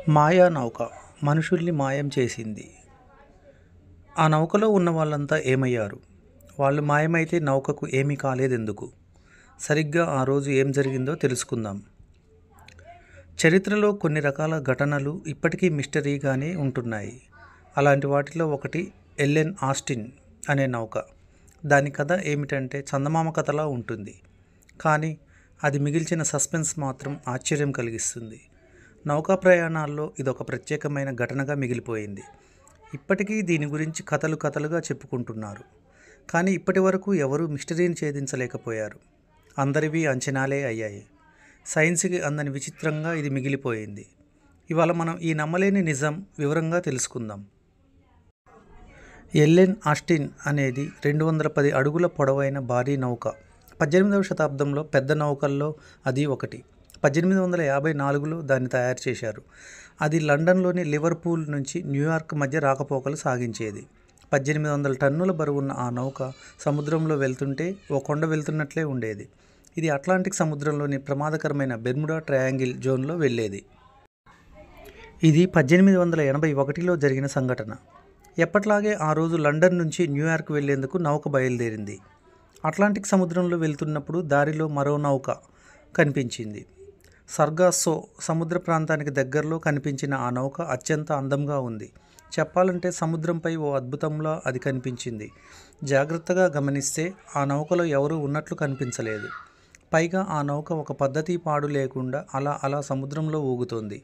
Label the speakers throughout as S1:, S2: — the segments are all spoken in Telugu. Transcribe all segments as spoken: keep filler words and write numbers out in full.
S1: మాయా నౌక మనుషుల్ని మాయం చేసింది. ఆ నౌకలో ఉన్న వాళ్ళంతా ఏమయ్యారు? వాళ్ళు మాయమైతే నౌకకు ఏమీ కాలేదెందుకు? సరిగ్గా ఆ రోజు ఏం జరిగిందో తెలుసుకుందాం. చరిత్రలో కొన్ని రకాల ఘటనలు ఇప్పటికీ మిస్టరీగానే ఉంటున్నాయి. అలాంటి వాటిలో ఒకటి ఎల్లెన్ ఆస్టిన్ అనే నౌక. దాని కథ ఏమిటంటే చందమామ కథలా ఉంటుంది. కానీ అది మిగిల్చిన సస్పెన్స్ మాత్రం ఆశ్చర్యం కలిగిస్తుంది. నౌకా ప్రయాణాల్లో ఇదొక ప్రత్యేకమైన ఘటనగా మిగిలిపోయింది. ఇప్పటికీ దీని గురించి కథలు కథలుగా చెప్పుకుంటున్నారు. కానీ ఇప్పటి వరకు ఎవరూ మిస్టరీని ఛేదించలేకపోయారు. అందరివి అంచనాలే అయ్యాయి. సైన్స్కి అందని విచిత్రంగా ఇది మిగిలిపోయింది. ఇవాళ మనం ఈ నమ్మలేని నిజం వివరంగా తెలుసుకుందాం. ఎల్లెన్ ఆస్టిన్ అనేది రెండు వందల పది అడుగుల పొడవైన భారీ నౌక. పద్దెనిమిదవ శతాబ్దంలో పెద్ద నౌకల్లో అది ఒకటి. పద్దెనిమిది వందల యాభై నాలుగులో దాన్ని తయారు చేశారు. అది లండన్లోని లివర్పూల్ నుంచి న్యూయార్క్ మధ్య రాకపోకలు సాగించేది. పద్దెనిమిది వందల టన్నుల బరువున్న ఆ నౌక సముద్రంలో వెళ్తుంటే ఓ కొండ వెళ్తున్నట్లే ఉండేది. ఇది అట్లాంటిక్ సముద్రంలోని ప్రమాదకరమైన బెర్ముడా ట్రయాంగిల్ జోన్లో వెళ్ళేది. ఇది పద్దెనిమిది వందల ఎనభై ఒకటిలో జరిగిన సంఘటన. ఎప్పట్లాగే ఆ రోజు లండన్ నుంచి న్యూయార్క్ వెళ్లేందుకు నౌక బయలుదేరింది. అట్లాంటిక్ సముద్రంలో వెళ్తున్నప్పుడు దారిలో మరో నౌక కనిపించింది. సర్గాసో సముద్ర ప్రాంతానికి దగ్గరలో కనిపించిన ఆ నౌక అత్యంత అందంగా ఉంది. చెప్పాలంటే సముద్రంపై ఓ అద్భుతంలా అది కనిపించింది. జాగ్రత్తగా గమనిస్తే ఆ నౌకలో ఎవరూ ఉన్నట్లు కనిపించలేదు. పైగా ఆ నౌక ఒక పద్ధతి పాడు లేకుండా అలా అలా సముద్రంలో ఊగుతోంది.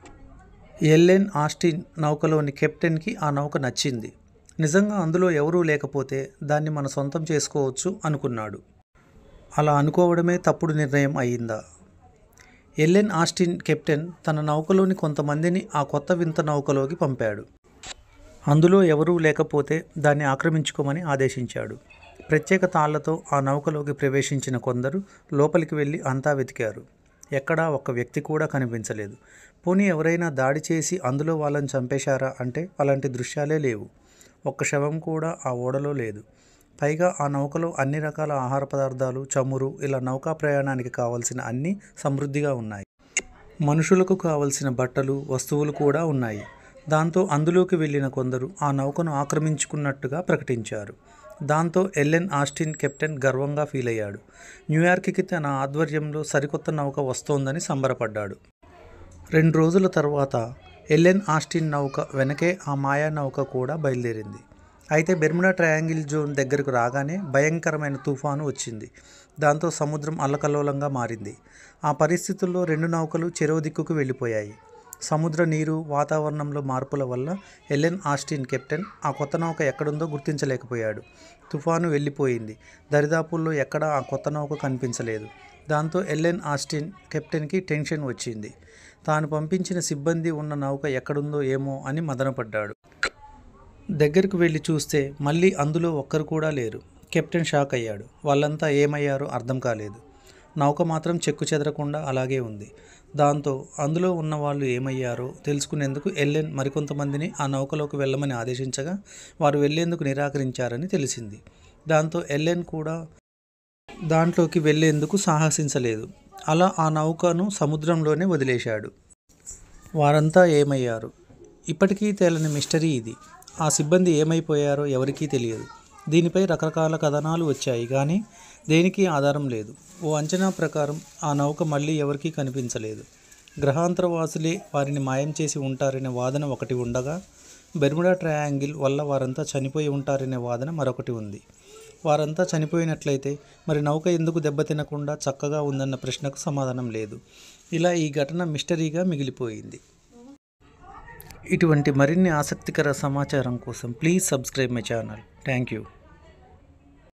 S1: ఎల్లెన్ ఆస్టిన్ నౌకలోని కెప్టెన్కి ఆ నౌక నచ్చింది. నిజంగా అందులో ఎవరూ లేకపోతే దాన్ని మన సొంతం చేసుకోవచ్చు అనుకున్నాడు. అలా అనుకోవడమే తప్పుడు నిర్ణయం అయిందా? ఎల్లెన్ ఆస్టిన్ కెప్టెన్ తన నౌకలోని కొంతమందిని ఆ కొత్త వింత నౌకలోకి పంపాడు. అందులో ఎవరూ లేకపోతే దాన్ని ఆక్రమించుకోమని ఆదేశించాడు. ప్రత్యేక తాళ్లతో ఆ నౌకలోకి ప్రవేశించిన కొందరు లోపలికి వెళ్ళి అంతా వెతికారు. ఎక్కడా ఒక్క వ్యక్తి కూడా కనిపించలేదు. పోనీ ఎవరైనా దాడి చేసి అందులో వాళ్ళని చంపేశారా అంటే అలాంటి దృశ్యాలే లేవు. ఒక్క శవం కూడా ఆ ఓడలో లేదు. పైగా ఆ నౌకలో అన్ని రకాల ఆహార పదార్థాలు, చమురు, ఇలా నౌకా ప్రయాణానికి కావలసిన అన్నీ సమృద్ధిగా ఉన్నాయి. మనుషులకు కావలసిన బట్టలు, వస్తువులు కూడా ఉన్నాయి. దాంతో అందులోకి వెళ్ళిన కొందరు ఆ నౌకను ఆక్రమించుకున్నట్టుగా ప్రకటించారు. దాంతో ఎల్లెన్ ఆస్టిన్ కెప్టెన్ గర్వంగా ఫీల్ అయ్యాడు. న్యూయార్క్కి తన ఆధ్వర్యంలో సరికొత్త నౌక వస్తోందని సంబరపడ్డాడు. రెండు రోజుల తర్వాత ఎల్లెన్ ఆస్టిన్ నౌక వెనకే ఆ మాయా నౌక కూడా బయలుదేరింది. అయితే బెర్ముడా ట్రయాంగిల్ జోన్ దగ్గరకు రాగానే భయంకరమైన తుఫాను వచ్చింది. దాంతో సముద్రం అల్లకల్లోలంగా మారింది. ఆ పరిస్థితుల్లో రెండు నౌకలు చెరో దిక్కుకు వెళ్ళిపోయాయి. సముద్ర నీరు, వాతావరణంలో మార్పుల వల్ల ఎల్లెన్ ఆస్టిన్ కెప్టెన్ ఆ కొత్త నౌక ఎక్కడుందో గుర్తించలేకపోయాడు. తుఫాను వెళ్ళిపోయింది. దరిదాపుల్లో ఎక్కడా ఆ కొత్త నౌక కనిపించలేదు. దాంతో ఎల్లెన్ ఆస్టిన్ కెప్టెన్కి టెన్షన్ వచ్చింది. తాను పంపించిన సిబ్బంది ఉన్న నౌక ఎక్కడుందో ఏమో అని మదనపడ్డాడు. దగ్గరకు వెళ్ళి చూస్తే మళ్ళీ అందులో ఒక్కరు కూడా లేరు. కెప్టెన్ షాక్ అయ్యాడు. వాళ్ళంతా ఏమయ్యారో అర్థం కాలేదు. నౌక మాత్రం చెక్కు చెదరకుండా అలాగే ఉంది. దాంతో అందులో ఉన్న వాళ్ళు ఏమయ్యారో తెలుసుకునేందుకు ఎల్లెన్ మరికొంతమందిని ఆ నౌకలోకి వెళ్ళమని ఆదేశించగా వారు వెళ్లేందుకు నిరాకరించారని తెలిసింది. దాంతో ఎల్లెన్ కూడా దాంట్లోకి వెళ్లేందుకు సాహసించలేదు. అలా ఆ నౌకను సముద్రంలోనే వదిలేశాడు. వారంతా ఏమయ్యారు? ఇప్పటికీ తేలని మిస్టరీ ఇది. ఆ సిబ్బంది ఏమైపోయారో ఎవరికీ తెలియదు. దీనిపై రకరకాల కథనాలు వచ్చాయి కానీ దేనికి ఆధారం లేదు. ఓ అంచనా ప్రకారం ఆ నౌక మళ్ళీ ఎవరికీ కనిపించలేదు. గ్రహాంతరవాసులే వారిని మాయం చేసి ఉంటారనే వాదన ఒకటి ఉండగా, బెర్ముడా ట్రయాంగిల్ వల్ల వారంతా చనిపోయి ఉంటారనే వాదన మరొకటి ఉంది. వారంతా చనిపోయినట్లయితే మరి నౌక ఎందుకు దెబ్బతినకుండా చక్కగా ఉందన్న ప్రశ్నకు సమాధానం లేదు. ఇలా ఈ ఘటన మిస్టరీగా మిగిలిపోయింది. ఇటువంటి మరిన్ని ఆసక్తికర సమాచారం కోసం please subscribe my channel. Thank you.